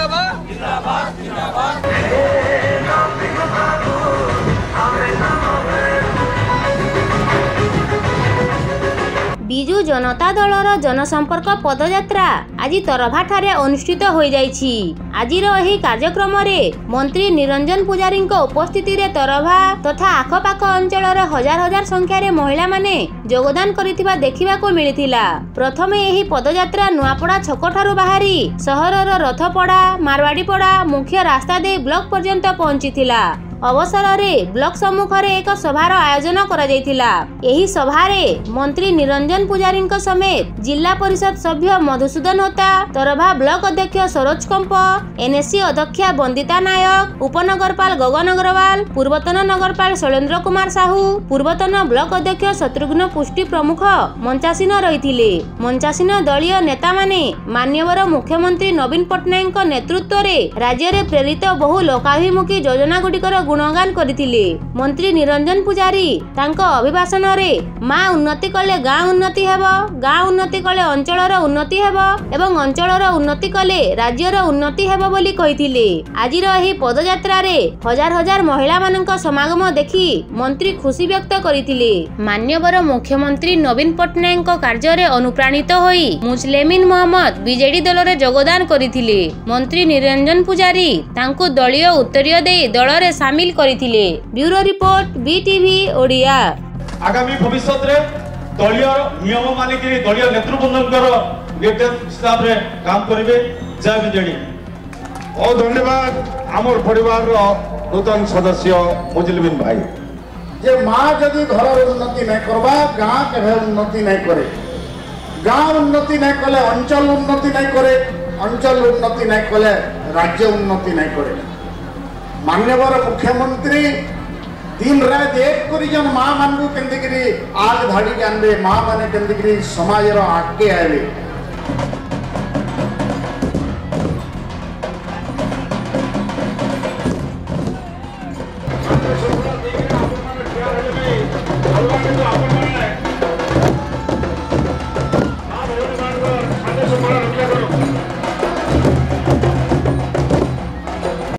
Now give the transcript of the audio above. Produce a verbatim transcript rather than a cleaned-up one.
जिंदाबाद जिंदाबाद जिंदाबाद। बिजु जनता दलर जनसंपर्क पदयात्रा आज तरभा ठारे अनुष्ठित हो जाइछि। आजिर एही कार्यक्रम रे मंत्री निरंजन पुजारी उपस्थिति रे तरभा तथा आखपाख अंचलर हजार हजार संख्यार महिला माने योगदान करिथिबा देखिबाको मिलिथिला। प्रथमे एही पदयात्रा नुआपड़ा छक ठारू बाहरी सहरर रथपड़ा मारवाड़ीपड़ा मुख्य रास्ता दे ब्लॉक पर्यंत पहुंचीथिला। अवसर रे ब्लॉक सम्मुख रे एक सभार आयोजन करा जायथिला। एही सभारे मंत्री निरंजन पुजारी समेत जिला परिषद सभ्य मधुसूदन होता, तरभा ब्लॉक अध्यक्ष सरोज कंप, एनएससी अध्यक्षा बंदिता नायक, उपनगरपाल गगन अग्रवाल, पूर्वतन नगरपाल शैलेन्द्र कुमार साहू, पूर्वतन ब्लॉक अध्यक्ष शत्रुघ्न पुष्टि प्रमुख मंचासीन रहिथिले। मंचासीन दलीय नेता माने मान्यवर मुख्यमंत्री नवीन पट्टनायक नेतृत्व रे राज्य रे प्रेरित बहु लोकाभिमुखी योजना गुड़िकर गुणगान करथिले। मंत्री निरंजन पुजारी तांको अभिभाषण रे मां उन्नति कले गाँ उन्नति हेबो, गाँ उन्नति कले अंचलर उन्नति हेबो एवं अंचलर उन्नति कले राज्यर उन्नति हेबो बोली कहिथिले। आजिर एही पदयात्रा रे हजार हजार महिला मानक समागम देखि मंत्री खुशी व्यक्त करथिले। मान्यवर मुख्यमंत्री नवीन पट्टनायक कार्य रे अनुप्राणित होई मुस्लिमिन मोहम्मद बीजेडी दल रे योगदान करथिले। मंत्री निरंजन पुजारी तांको दलीय उत्तरीय दे दल रे शामिल करथिले। Bureau report BTV Odia. आगामी भविष्य रे दलीय नियम मानिक दलीय नेतृवृंदर निर्देश हिसाब रे काम करिवे। जय बीजेडी। और धन्यवाद आमर परिवार रो नूतन सदस्य मुजलिमिन भाई। जे माँ जदि घर उन्नति नहीं करबा गाँ के उन्नति नहीं करे, गाँ उन्नति नहीं कले अंचल उन्नति नहीं करे, अंचल उन्नति नहीं कले राज्य उन्नति नहीं करे। मान्यवर मुख्यमंत्री दिन रात एक करी माँ मान को केंद्र आग धाड़ी के आनबे, माँ मैंने केंद्र समाज आगे आए।